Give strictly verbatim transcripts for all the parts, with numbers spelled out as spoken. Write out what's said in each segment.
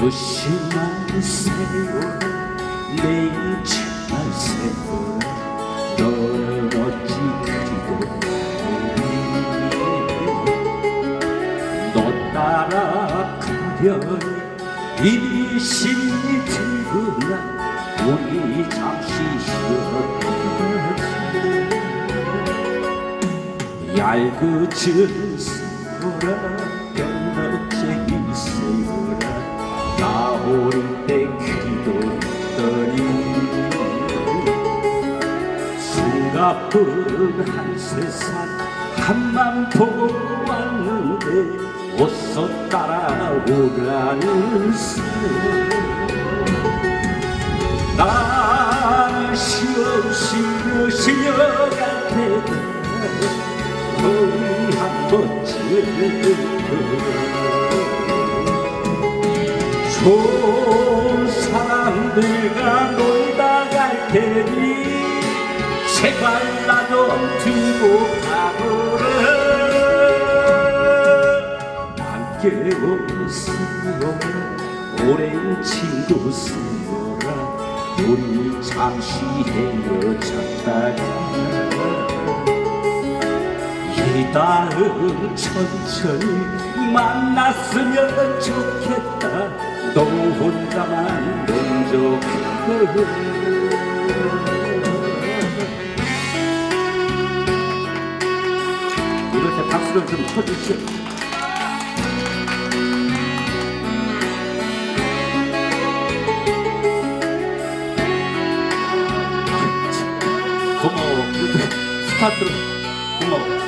무심한 세월아 내 인치만 세월아 너는 어찌 그리도 너 따라가려니 이미 심이 들구나 우리 잠시 쉬었지 얄궂은 세월아 뼈너쟁이 세월아 나 어릴 때 그리도 떠니 숨가쁜 한 세상 한만 보고 왔는데 어서 따라오라는 세월 난 쉬엄쉬엄 쉬어갈 테다 우리 한 번쯤 좋은 사람들과 놀다 갈 테니 제발 나 좀 두고 가거라 함께 온 세월아 오랜 친구 세월아 우리 잠시 헤어졌다가 이 다음 천천히 만났으면 좋겠다 너 혼자만 먼저 가고 이럴 때 박수를 좀 쳐주시오. 고마워. 스타트로 고마워.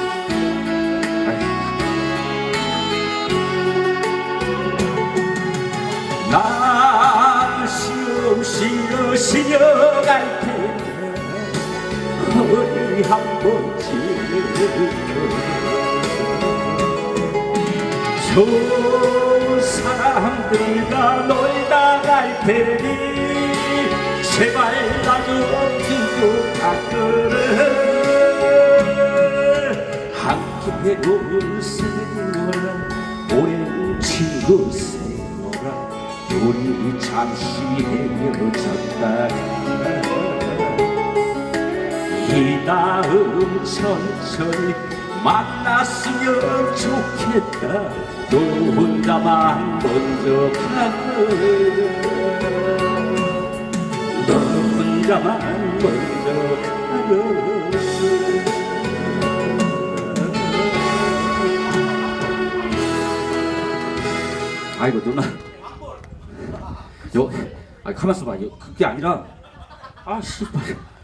난 쉬엄쉬엄 쉬어갈 테니 어디 한 번쯤 좋은 사람들과 놀다 갈 테니 제발 나 좀 두고 가거라 함께 온 세월아 오랜 친구 세월아 우리 잠시 헤어졌다가 이 다음 천천히 만났으면 좋겠다 너 혼자만 먼저 가거라 너 혼자만 먼저 가거라 아이고 누나 요, 아 가만있어 봐. 그게 아니라, 아 씨발.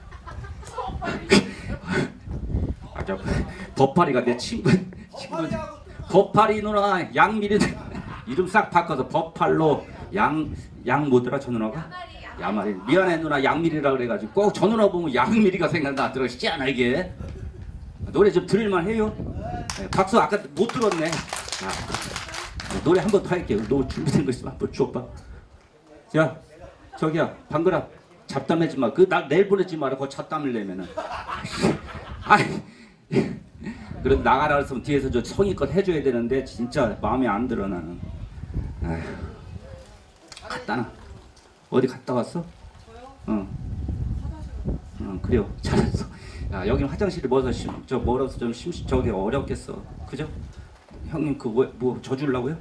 아 저 버파리가 내 친구, 친구. 버파리 누나 양미리 이름 싹 바꿔서 버팔로 양, 양 뭐더라 저 누나가? 야마리. 미안해 누나 양미리라 그래가지고 꼭 저 누나 보면 양미리가 생각나 들으시지 않아 이게? 노래 좀 들을만 해요? 네, 박수 아까 못 들었네. 아, 노래 한 번 더 할게요. 너 준비된 거 있으면 한번 줘봐. 야, 저기야, 방글아, 잡담하지 마. 그 나 내일 보내지 마라. 그 잡담을 내면은. 아이, 그래도 나가라 했으면 뒤에서 저 성의껏 해줘야 되는데 진짜 마음에 안 들어 나는. 아휴, 갔다 나. 어디 갔다 왔어? 저요? 응. 응, 그래요. 잘했어. 야, 여기는 화장실이 뭐서 심, 저 멀어서 좀 심, 저기 어렵겠어. 그죠? 형님 그 뭐 뭐 져주려고요?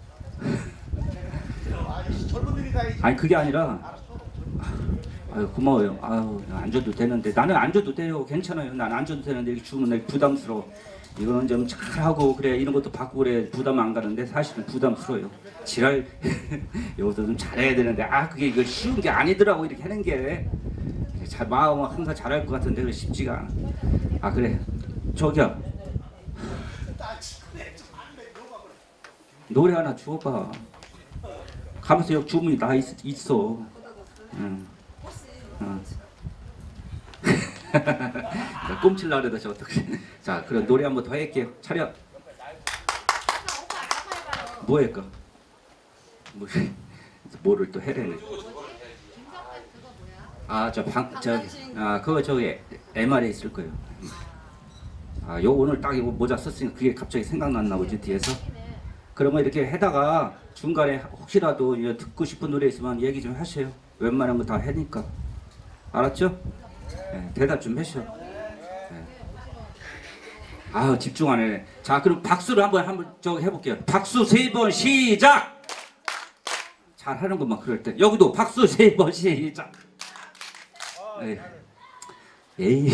아니 그게 아니라 아유 고마워요. 아유 안 줘도 되는데 나는 안 줘도 돼요. 괜찮아요. 난 안 줘도 되는데 이렇게 주면 내가 부담스러워. 이거는 좀 잘하고 그래 이런 것도 받고 그래 부담 안 가는데 사실은 부담스러워요. 지랄 여기서 좀 잘해야 되는데 아 그게 이거 쉬운 게 아니더라고 이렇게 하는 게. 잘 마음은 항상 잘할 것 같은데 그래 쉽지가 않아. 아 그래 저기야 노래 하나 주워봐. 가면서 여기 주문이 나 있, 있어. 응. 응. 꼼칠라 그래도 저 어떡해. 자 그럼 노래 한번 더 할게요. 차려. 뭐 할까? 뭐, 뭐를 또 해래네. 아 저 방 저기 아 그거 저기 엠알에 있을 거예요. 아 요 오늘 딱 이거 모자 썼으니까 그게 갑자기 생각났나 보지 뒤에서. 그러면 이렇게 해다가 중간에 혹시라도 듣고 싶은 노래 있으면 얘기 좀 하세요. 웬만한 거 다 해니까. 알았죠? 네, 대답 좀 하셔. 네. 아유 집중 안 해. 자 그럼 박수를 한번 한번 저 해볼게요. 박수 세 번 시작. 잘 하는 것만 그럴 때. 여기도 박수 세 번 시작. 에이, 에이.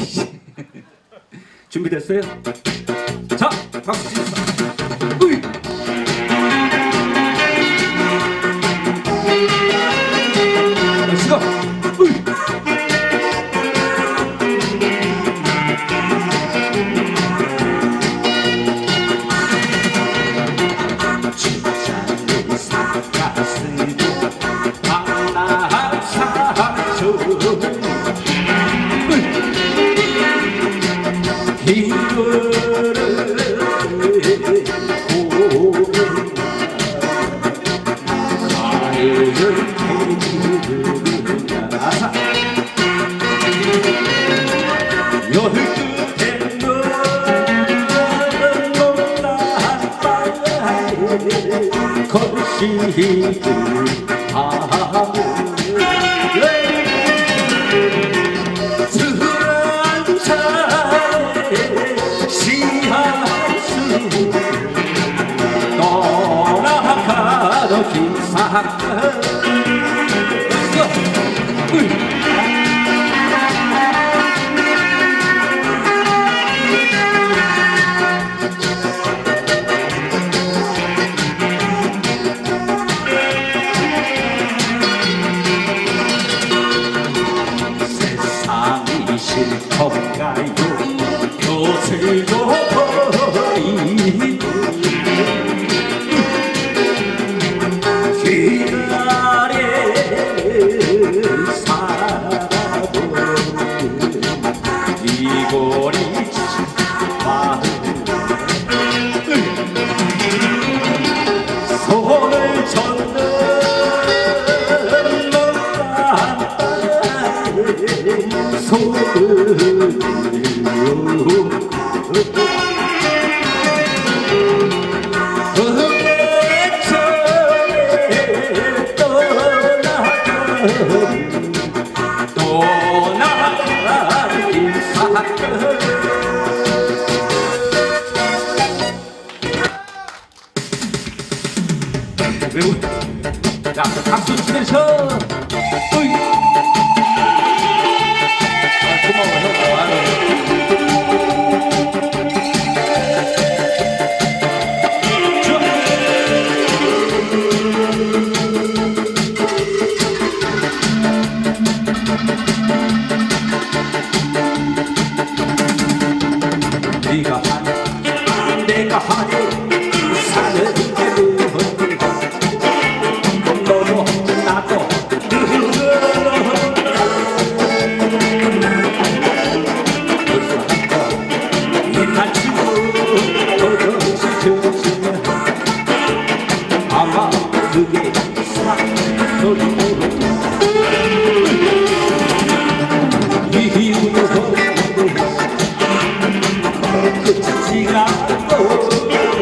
준비됐어요? 자 박수 치면서. 으이. 시작. 으이. 거시기를 하고 술한 잔에 시한수 떠나가던 기사 싫던가요 요새도 버리고 기다려 살아보는 이 거리 마음 손을 젓는 너가 손을 자, 박수 치면서 으이. 아, 고마워 형. 네가 하네 내가 하네 사는 게 무엇인지 너도 나도 이 단추고 도저히 들으시면 아마 그게 사랑소리로 이유도 끝이지가 않고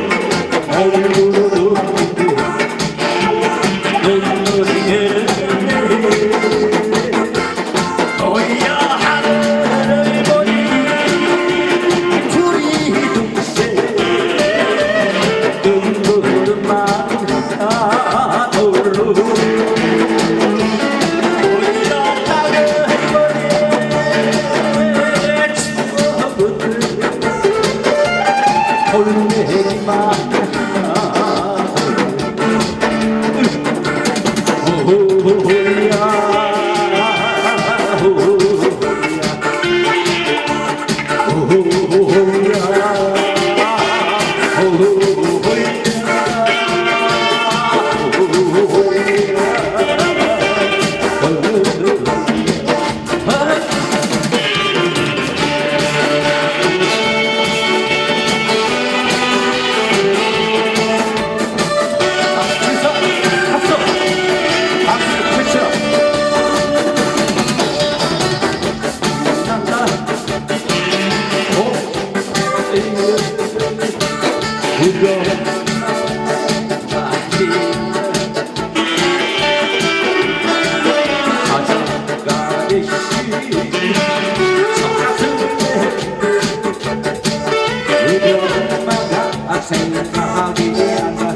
얼굴도 눈물이 너야 하늘을 보니 둘이 동시에 눈물만 나돌로 그거 엄마가 생각이 난다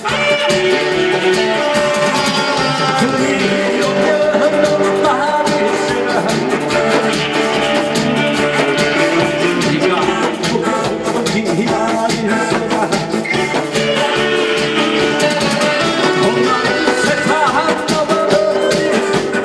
그리우면 말이라 네가 기다릴 수가 엄마는 세상 넘어버릴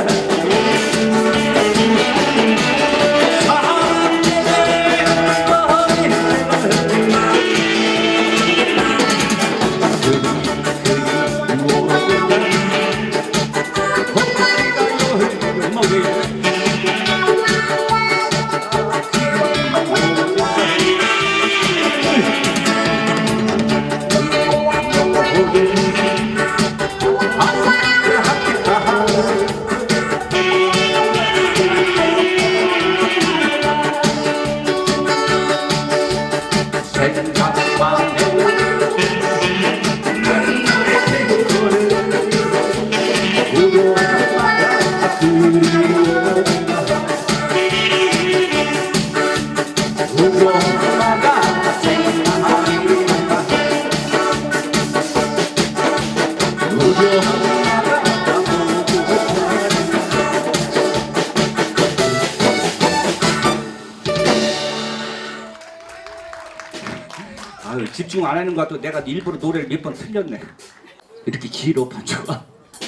아유, 집중 안 하는 것 같고 내가 일부러 노래를 몇 번 틀렸네. 이렇게 길어 반주가.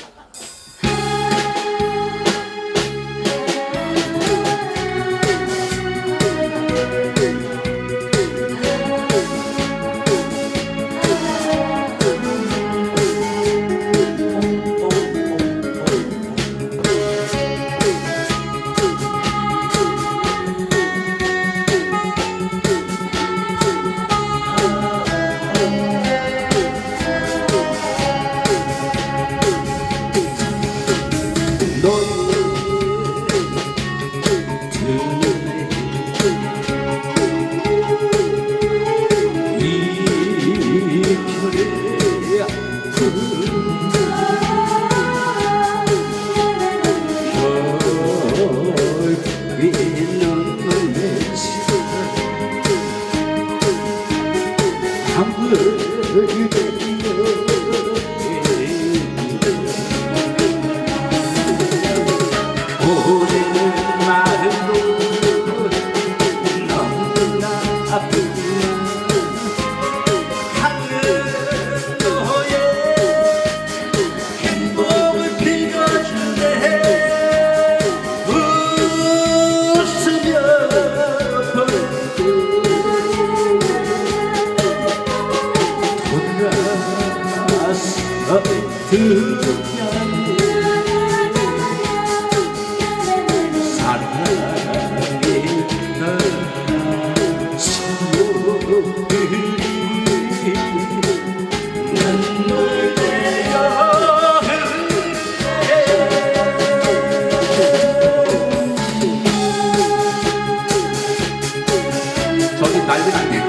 저기 난리 났네.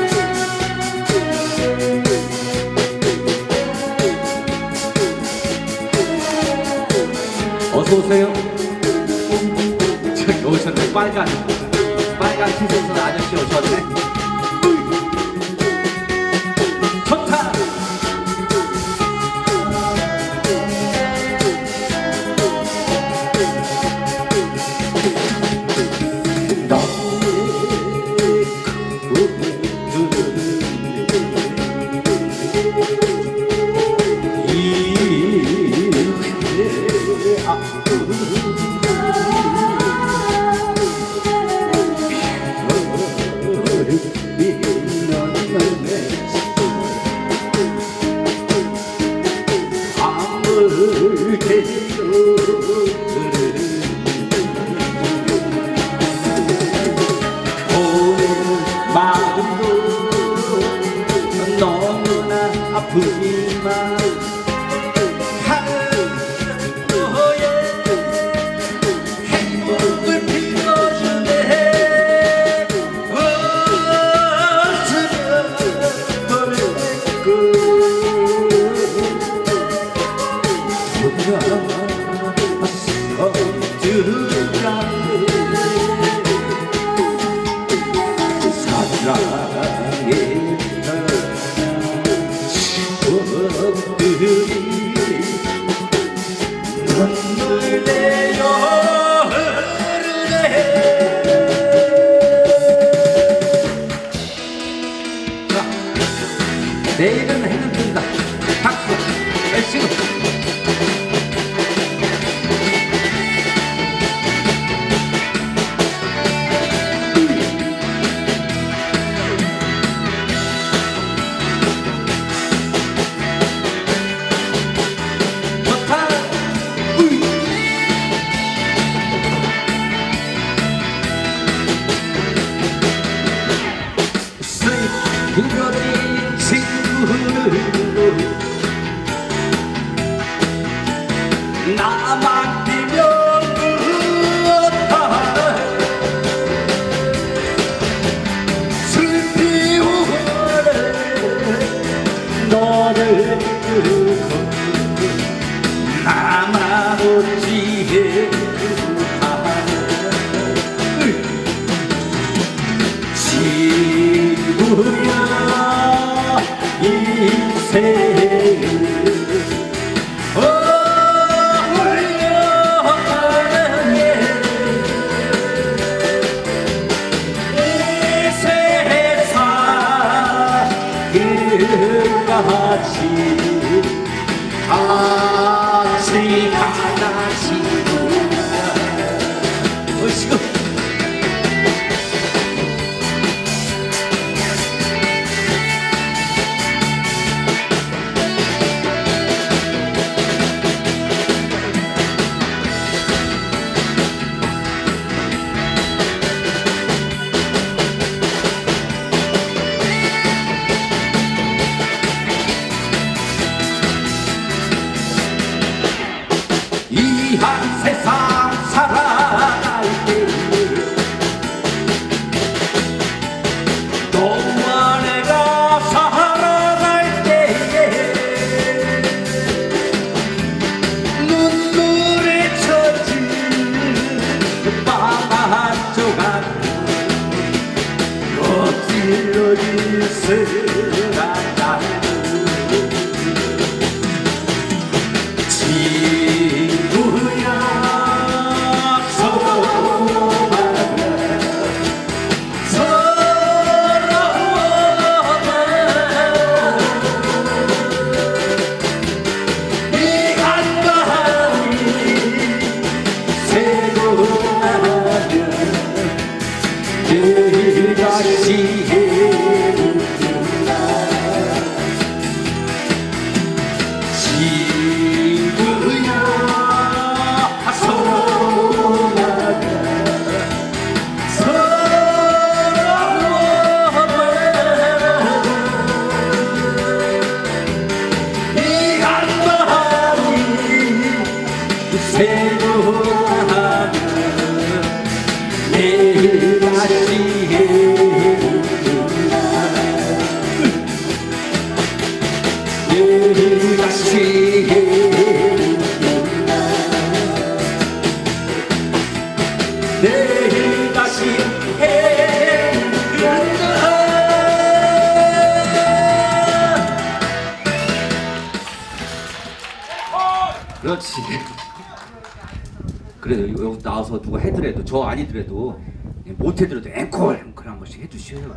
어서오세요. 저기 오셨네. 빨간 빨간 티셔츠 아저씨 오셨네. 좋다. 아프지만 하루의 행복을 빌어주네. 어쩌면 보내고 돌아서 들어가네. 사랑의 내일은 해는 뜬다. 박수. 열심히. 그러진 친구를 나만 뛰면 그렇다 슬피 오래 너를 두고 나만 어찌해 친구야 인생을 어울려가네 이 세상 끝까지 같이 가자 친구야 어시고 이 한 세상 살아갈 때 너와 내가 살아갈 때에 눈물에 젖은 빵 한 조각 엎질러진 쓰란 날 다시 해보구나 친구야 서로나가 서러워봐 이 한마음이 새로나가 내일 다시 내일 다시 내일 다시 해준다 그렇지 그래도 여기 나와서 누가 해더라도 저 아니더라도 못해더라도 앵콜 앵콜 한 번씩 해주셔요.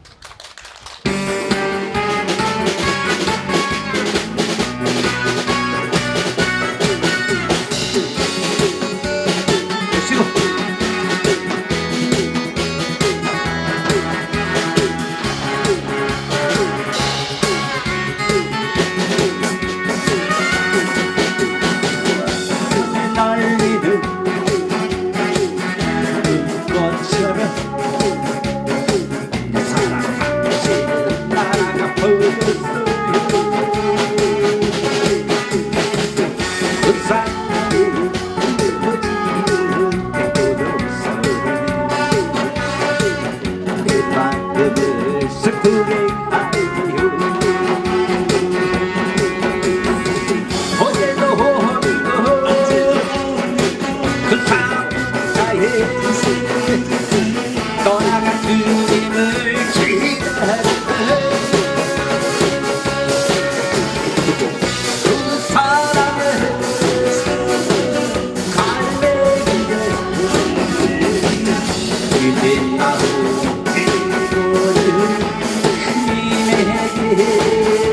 떠나간 그림을 기다려 그 사랑은 갈매기를 이제 나도 이거를 힘에게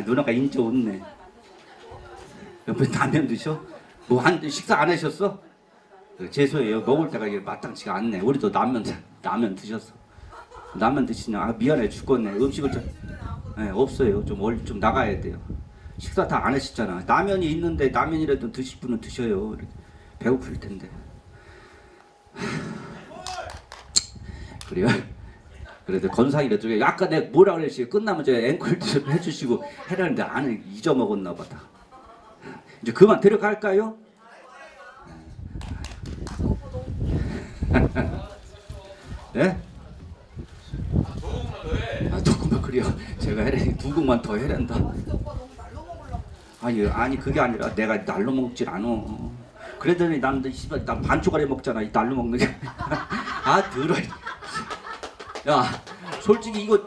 누나가 인자 웃네. 옆에 라면 드셔? 뭐 한 식사 안 하셨어? 죄송해요. 먹을 때가 이게 마땅치가 않네. 우리도 라면 라면 드셨어. 라면 드시냐? 아 미안해 죽겠네. 음식을 좀 네, 없어요. 좀 얼 좀 나가야 돼요. 식사 다 안 하셨잖아. 라면이 있는데 라면이라도 드실 분은 드셔요. 배고플 텐데. 그래요? 그래도 건상이라도 아까 내가 뭐라 그랬지? 끝나면 저 앵콜 좀 해주시고 해라는데 안 잊어먹었나 보다. 이제 그만 들어갈까요? 네? 아, 조금만 그래요. 제가 해라 두 곡만 더 해란다. 아니 아니 그게 아니라 내가 날로 먹질 않어. 그러더니 난, 난 반쪽짜리 먹잖아. 이 날로 먹는 게. 아 들어. 야 솔직히 이거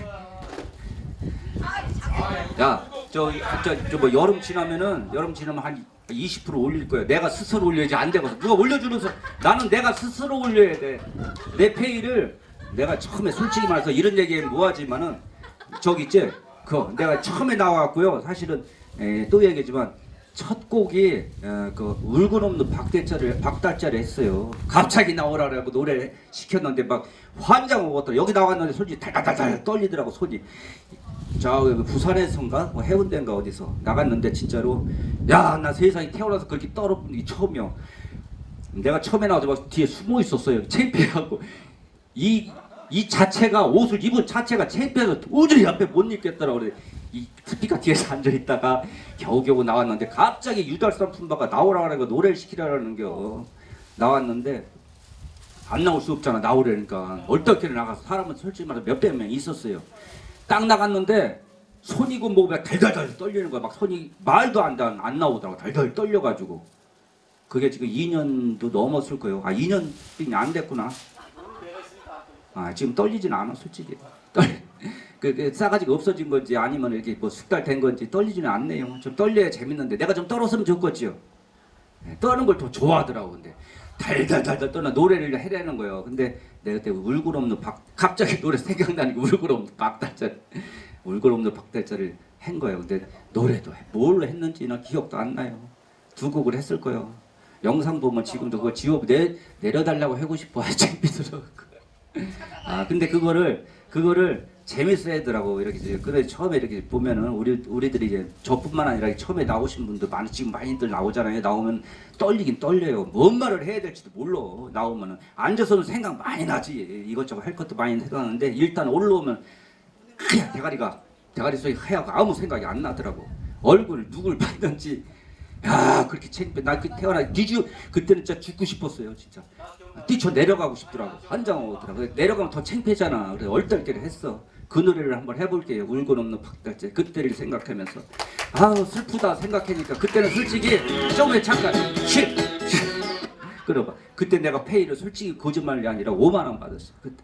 야저저저 뭐 여름 지나면은 여름 지나면 한 이십 퍼센트 올릴 거야. 내가 스스로 올려야지 안 되거든. 누가 올려주면서 나는 내가 스스로 올려야 돼. 내 페이를 내가 처음에 솔직히 말해서 이런 얘기는 뭐하지만은 저기 있지 그 내가 처음에 나와갖고요. 사실은 에, 또 얘기지만 첫 곡이 어, 그 울고 넘는 박달자를 박달자를 했어요. 갑자기 나오라고 노래 시켰는데 막 환장 먹었더라. 여기 나왔는데 솔직히 달달달달 떨리더라고 손이. 저 부산에선가 뭐 해운대인가 어디서 나갔는데 진짜로 야 나 세상에 태어나서 그렇게 떨어본 게 처음이야. 내가 처음에 나와서 막 뒤에 숨어 있었어요. 창피해갖고 이 이 자체가 옷을 입은 자체가 창피해서 도저히 앞에 못 입겠더라고. 그래. 이 스피커 뒤에서 앉아 있다가 겨우겨우 나왔는데 갑자기 유달산 품바가 나오라 그러고 노래를 시키라는 겨 나왔는데 안 나올 수 없잖아. 나오려니까 얼떨결에 나가서 사람은 솔직히 말해서 몇백 명 있었어요. 딱 나갔는데 손이고 뭐가 달달달 떨리는 거야. 막 손이 말도 안, 안 나오더라고. 달달 떨려가지고 그게 지금 이 년도 넘었을 거예요. 아 이 년이 안 됐구나. 아 지금 떨리진 않아 솔직히. 떨 그, 그 싸가지가 없어진 건지 아니면 이렇게 뭐 숙달 된 건지 떨리지는 않네요. 좀 떨려야 재밌는데 내가 좀 떨었으면 좋겠지요. 네, 떠는 걸 더 좋아하더라고. 근데 달달달달 떠나 노래를 해라는 거예요. 근데 내가 그때 울고 없는 박 갑자기 노래 생각나니까 울고 없는 박달자 울고 없는 박달자를 한 거예요. 근데 노래도 해. 뭘 했는지는 기억도 안 나요. 두 곡을 했을 거예요. 영상 보면 지금도 그거 지워 내 내려달라고 하고 싶어. 창피스러워. 아 근데 그거를 그거를 재밌어 하더라고. 이렇게 근데 처음에 이렇게 보면은 우리 우리들이 이제 저뿐만 아니라 처음에 나오신 분들 많이 지금 많이들 나오잖아요. 나오면 떨리긴 떨려요. 뭔 말을 해야 될지도 몰라. 나오면은 앉아서는 생각 많이 나지. 이것저것 할 것도 많이 생각하는데 일단 올라오면 하얗 대가리가 대가리 속이 하얗고 아무 생각이 안 나더라고. 얼굴 누굴 봤는지 야 그렇게 창피해. 나 그 태어나 뒤주 그때는 진짜 죽고 싶었어요. 진짜 뛰쳐 내려가고 싶더라고. 환장 오더라고. 내려가면 더 창피하잖아. 그래서 얼떨결에 했어. 그 노래를 한번 해볼게요. 울고 넘는 박달재. 그때를 생각하면서 아우 슬프다 생각하니까 그때는 솔직히 좀에 잠깐 쉿 그래봐. 그때 내가 페이를 솔직히 거짓말이 아니라 오만 원 받았어. 그때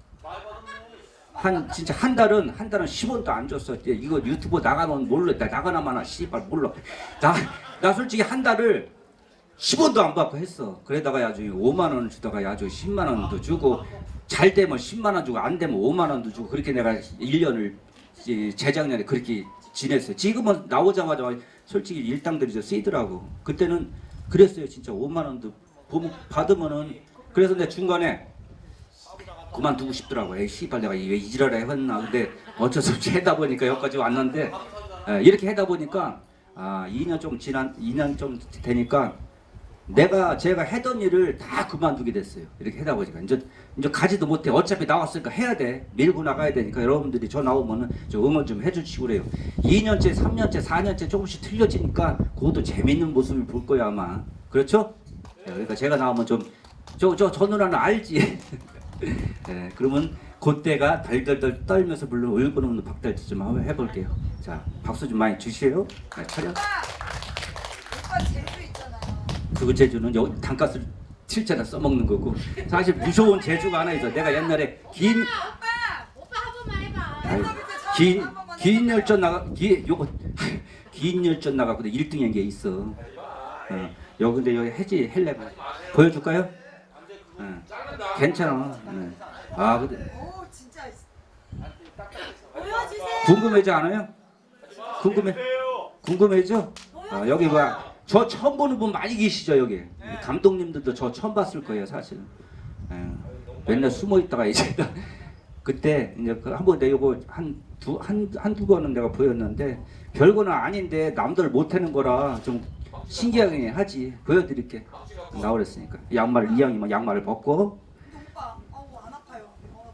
한 진짜 한 달은 한 달은 십 원도 안 줬어. 이거 유튜브 나가면 몰라. 나 나가나 마나 씨발 몰라. 나 나 솔직히 한 달을 십 원도 안 받고 했어. 그러다가 아주 오만 원 주다가 아주 십만 원도 주고 잘 되면 십만 원 주고 안 되면 오만 원도 주고 그렇게 내가 일 년을 재작년에 그렇게 지냈어요. 지금은 나오자마자 솔직히 일당들이 좀 쓰이더라고. 그때는 그랬어요. 진짜 오만 원도 받으면은 그래서 내가 중간에 그만두고 싶더라고. 에이 씨발 내가 왜 이지랄을 했나. 근데 어쩔 수 없이 하다 보니까 여기까지 왔는데 에, 이렇게 하다 보니까 아 이 년 좀 지난 이 년 좀 되니까 내가 제가 하던 일을 다 그만두게 됐어요. 이렇게 하다 보니까 이제 이제 가지도 못해. 어차피 나왔으니까 해야 돼. 밀고 나가야 되니까 여러분들이 저 나오면은 좀 응원 좀 해주시고 그래요. 이 년째, 삼 년째, 사 년째 조금씩 틀려지니까 그것도 재밌는 모습을 볼 거야 아마. 그렇죠? 네, 그러니까 제가 나오면 좀 저 저 저 누나는 알지. 네, 그러면 그때가 덜덜덜 떨면서 불러 울고 넘는 박달재 좀 한번 해볼게요. 자 박수 좀 많이 주세요. 네, 차렷. 오빠 제주 있잖아요. 그 제주는 여기 단가스를 칠자나 써먹는 거고 사실 무서운 제주가 하나 있어. 내가 옛날에 긴 오빠! 오빠 한 번만 해봐. 아이, 긴, 긴 열전 나가 기, 요거 긴 열전 나가고 일 등 한 게 있어. 어, 여기 근데 여기 해지 헬레 보여줄까요? 어, 괜찮아. 어. 아 근데 오 진짜. 보여주세요. 궁금하지 않아요? 궁금해? 궁금해죠? 아, 여기 뭐야? 저 처음 보는 분 많이 계시죠 여기. 감독님들도 저 처음 봤을 거예요 사실. 예, 맨날 숨어 있다가 이제 그때 이제 그 한번 내가 요거 한두 한 한두 번은 내가 보였는데 별거는 아닌데 남들 못하는 거라 좀 신기하게 하지. 보여드릴게. 나오랬으니까 양말 이왕이면 양말을 벗고. 오빠, 어우 안 아파요. 어,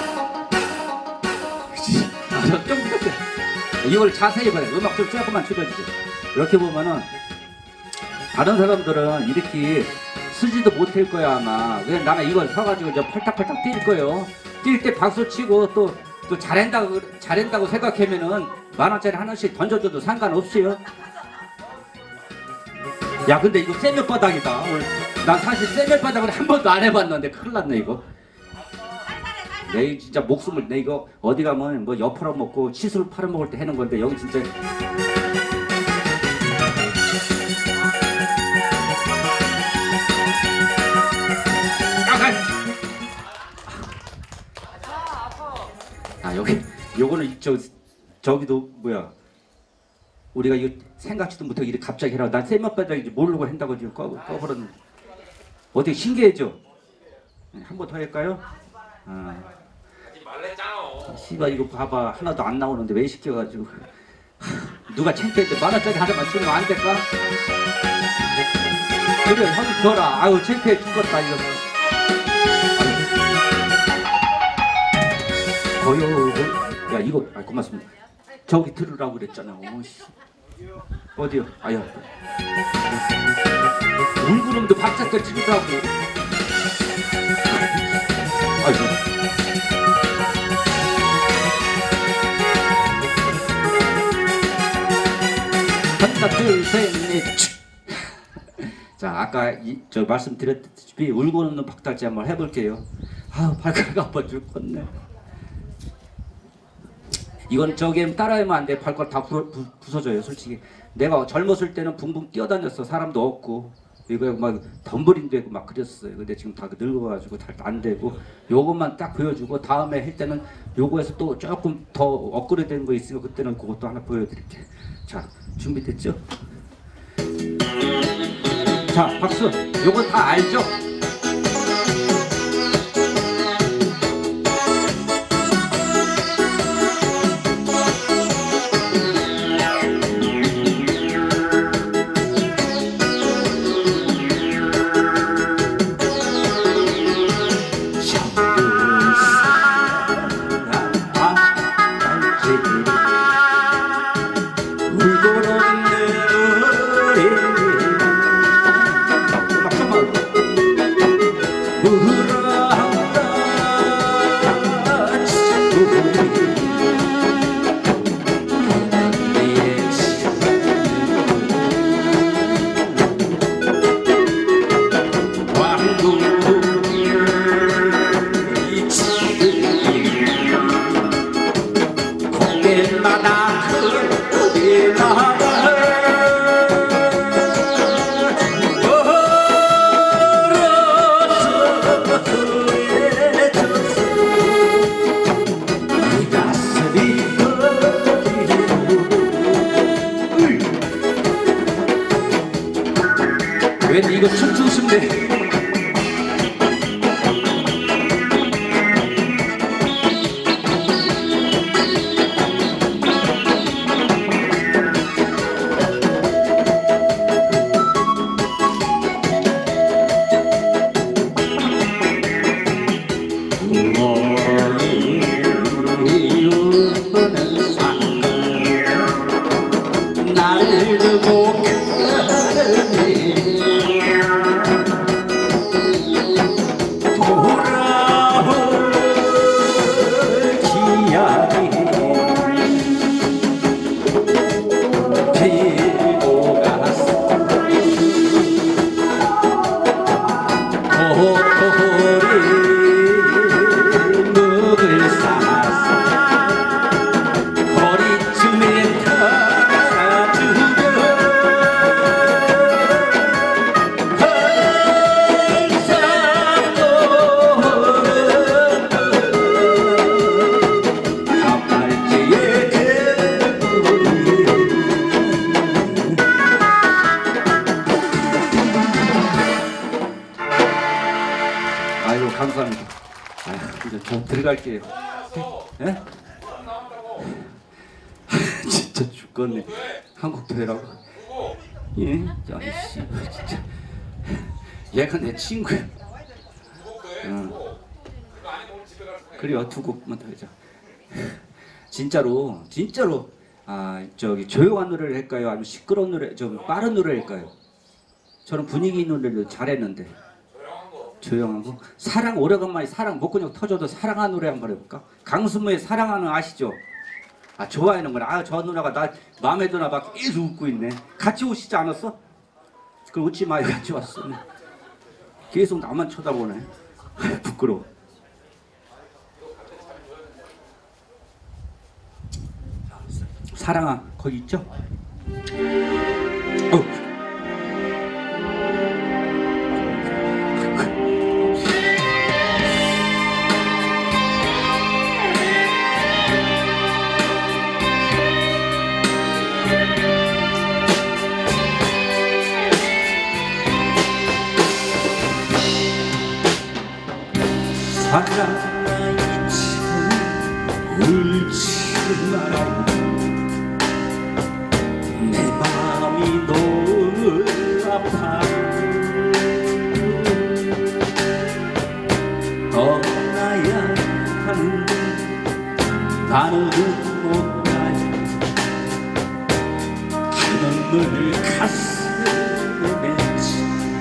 아, 좀 이렇게 이걸 자세히 봐요. 음악 좀 조금만 줄여주세요. 이렇게 보면은 다른 사람들은 이렇게 쓰지도 못할 거야 아마. 그냥 나는 이걸 사가지고 이제 팔딱팔딱 뛸 거예요. 뛸 때 박수 치고 또 또 잘한다고 잘한다고 생각하면은 만 원짜리 하나씩 던져줘도 상관없어요. 야 근데 이거 쇠면바닥이다. 오늘 난 사실 쇠면바닥을 한 번도 안 해봤는데 큰일 났네 이거. 내 진짜 목숨을 내 이거 어디 가면 뭐 엿 팔아먹고 치술 팔아먹을 때 하는 건데 여기 진짜 아 여기 요거는 저 저기도 뭐야 우리가 이거 생각지도 못하고 이렇게 갑자기 해라. 난 쇠면바닥인지 모르고 한다고 지금 꺼, 꺼버렸는데 어떻게 신기해져? 한 번 더 할까요? 아. 씨발 이거 봐봐 하나도 안 나오는데 왜 시켜가지고 하, 누가 창피했는데 만원짜리 하나만 주면 안 될까? 그래 형이 줘라. 아유 창피해 죽겠다 이거. 어휴 야 이거 아 고맙습니다. 저기 들으라고 그랬잖아. 오씨. 어디요? 아유 울구름도 박자껏 치더라고. 아이고 하나 둘셋넷 자 아까 이, 저 말씀드렸다시피 울고 웃는 박달재 한번 해볼게요. 아 발가락 아파 죽겠네. 이건 저기 따라하면 안 돼. 발가락 다 부러, 부, 부서져요 솔직히. 내가 젊었을 때는 붕붕 뛰어다녔어. 사람도 없고 이거 막 덤블링 되고 막 그랬어요. 근데 지금 다 늙어가지고 잘 안 되고 요것만 딱 보여주고 다음에 할 때는 요거에서 또 조금 더 업그레이드 된 거 있으면 그때는 그것도 하나 보여드릴게. 자 준비됐죠? 자 박수. 요거 다 알죠? 왠지 이거 춤추고 싶네. 나를 두고 가느니 아이고 감사합니다. 아휴 이제 저 들어갈게요. 예? 진짜 죽겠네. 한국 되라고. 예? 야이씨 진짜. 얘가 내 친구야. 어. 그래요 두 곡만 더 하자. 진짜로 진짜로 아 저기 조용한 노래를 할까요? 아니면 시끄러운 노래 좀 빠른 노래를 할까요? 저는 분위기 있는 노래를 잘했는데 조용한 거. 사랑 오래간만에 사랑 목근육 터져도 사랑하는 노래 한번 해볼까? 강수무의 사랑하는 아시죠? 아 좋아하는 거네. 아 저 누나가 나 마음에 드나 봐 계속 웃고 있네. 같이 오시지 않았어? 그럼 웃지 마요. 같이 왔어. 계속 나만 쳐다보네. 부끄러워. 사랑아 거기 있죠? 어. 사랑아 이제 울지 말아요. 내 마음이 너무 아파요. 떠나야 하는데 나는 못 가요. 그 눈물 가슴에 맺지.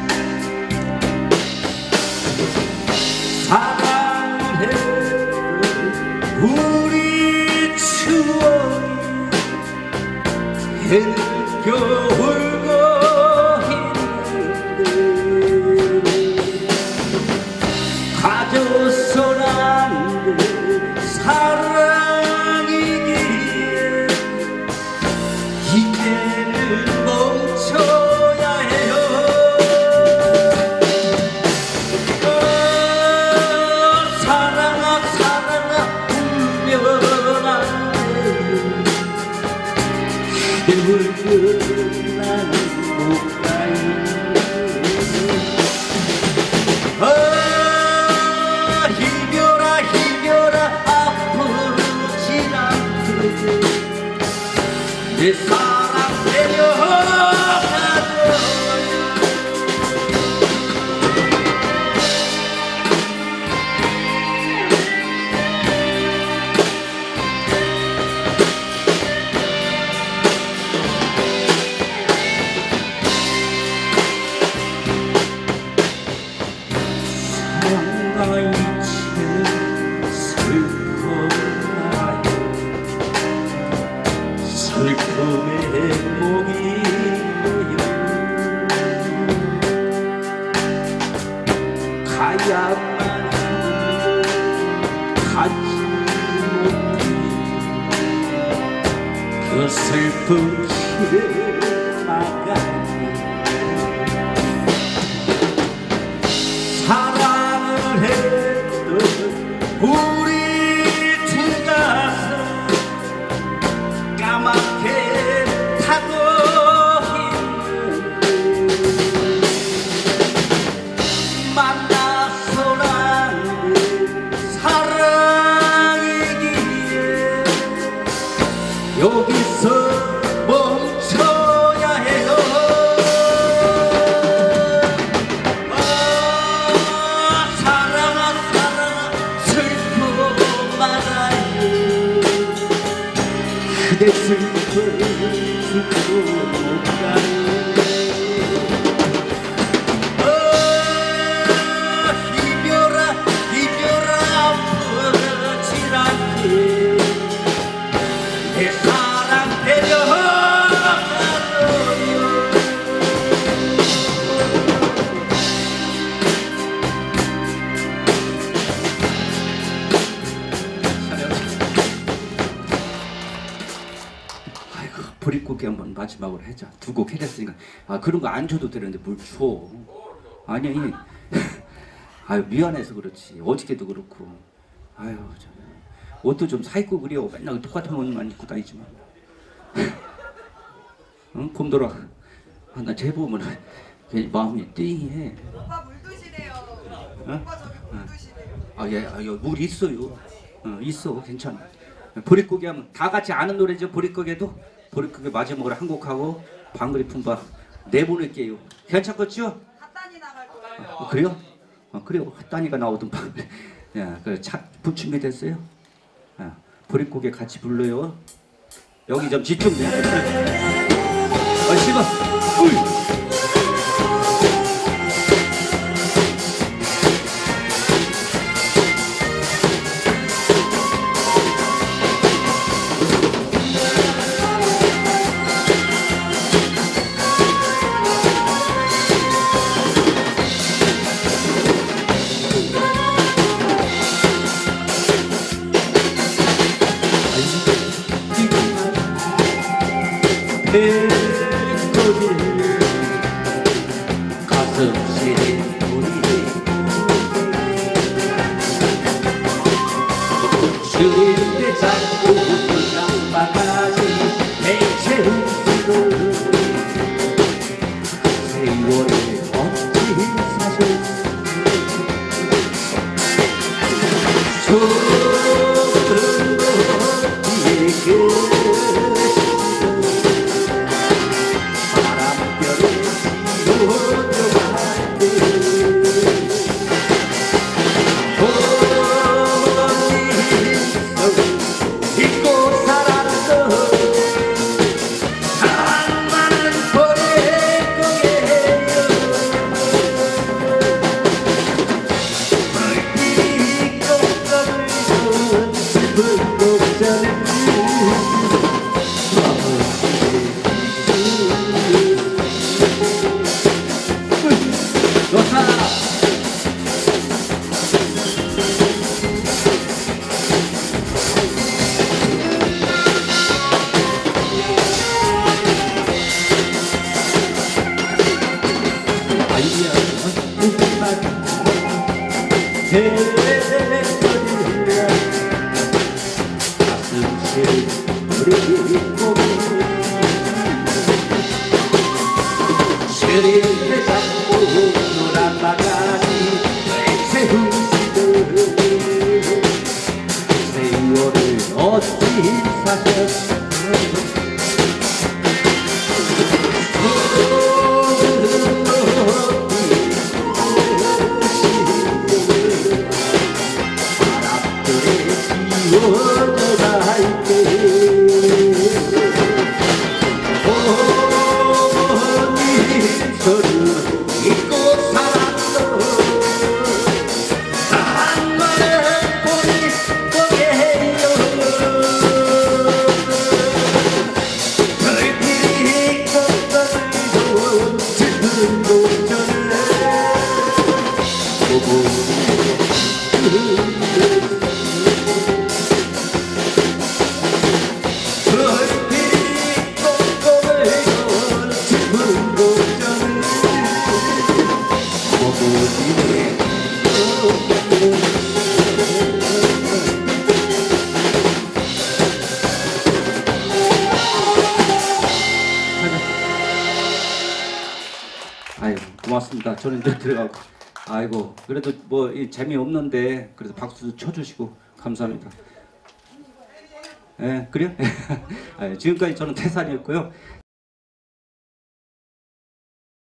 사랑을 했던 우리 추억이 흘겨 울고 있는데 가져서는 사랑이기에 이제는 멈춰야 해요. 어, 사랑아 사랑아 울면 안 돼요. 울면 나는 못 가요. 아 이별아 이별아 아프지 않게 내 사랑 데려가줘요. 사랑과 이제는 슬퍼나요. 슬픔의 행복이에요. 가야만 가지 못해 그 슬픈 길을 막아요. 사랑을 했던 우리 두 가슴 까맣게 타고 있는데 만나서란 사랑이기에 여기서 멈춰야 해요. 그대 슬퍼 슬퍼 못 가요. 어, 이별아 이별아 아프지 않게 내 사랑 데려가줘요. 보릿고개 한번 마지막으로 하자. 두 곡 해냈으니까. 아 그런 거 안 줘도 되는데 뭘 줘. 아니 아유 미안해서 그렇지. 어저께도 그렇고. 아유 참. 옷도 좀 사 입고 그래요. 맨날 똑같은 옷만 입고 다니지만. 응? 곰돌아. 아, 나 쟤 보면 마음이 띵해. 오빠 물 드시래요. 어? 오빠 저기 물 어. 드시래요. 아, 예, 아, 여기 물 있어요. 어, 있어, 괜찮아. 보릿고개 하면 다 같이 아는 노래죠. 보릿고개도 보릿고개 마지막으로 한 곡하고 방글이 품바 내보낼게요. 괜찮겠죠? 핫단이 나갈 거예요. 어, 그래요? 어, 그래요. 핫단이가 나오던 방. 야, 그차 부침개 됐어요. 야, 보릿고개 같이 불러요. 여기 좀 집중돼. 아, 씨발. 으이. 가슴 시린 우리 주인데 자꾸 남바가지 내채운 수를 세월을 어찌 사셨어 좋은 곳에 그 스릴을 잡고 노란 바가지 세운 시들 세월을 어찌 사셨어 아이고 고맙습니다. 저는 이제 들어가고 아이고 그래도 뭐 이 재미없는데 그래도 박수 쳐주시고 감사합니다. 예, 그래요? 아, 지금까지 저는 태산이었고요.